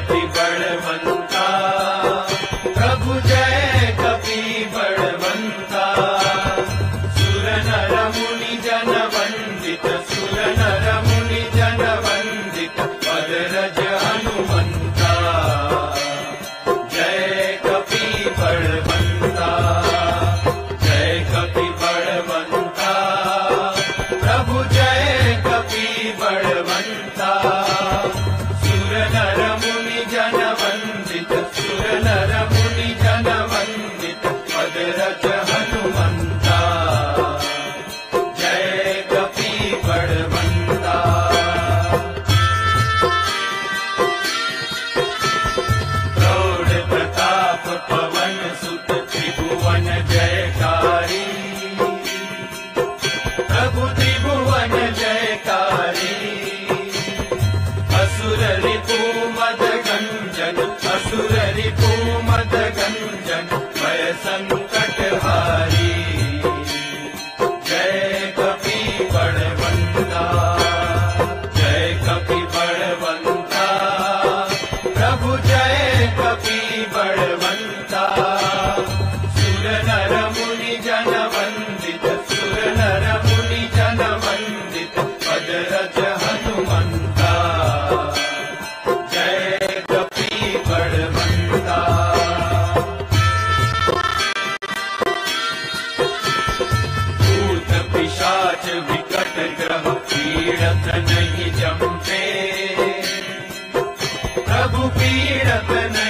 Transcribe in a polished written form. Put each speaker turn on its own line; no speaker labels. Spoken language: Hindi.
कपि बलवंता, प्रभु जय कपि बलवंता। सुर नर मुनि जन वंदित, सुर नर मुनि जन वंदित, पदरज हनुमंता। जय कपि बलवंता, जय कपि बलवंता, प्रभु जय कपि बलवंता। सुर नर मुनि जन वंदित, सुर नर मुनि जन वंदित, पदरज हनुमंता। जय कपि बलवंता। प्रौढ़ प्रताप पवन सुत, त्रिभुवन जयकारी, प्रभु त्रिभुवन जयकारी। असुर रिपु मद गंजन, असुर रिपु मद गंजन, भय संकट हारी। जय कपि बलवंता, जय कपि बलवंता, प्रभु जय कपि बलवंता। सुर नर मुनि जन वंदित, सुर नर मुनि जन वंदित, पदरज हनुमंता। जय कपि बलवंता। भूत पिशाच विकट ग्रह, पीड़त नहीं जमते, प्रभु पीड़त नहीं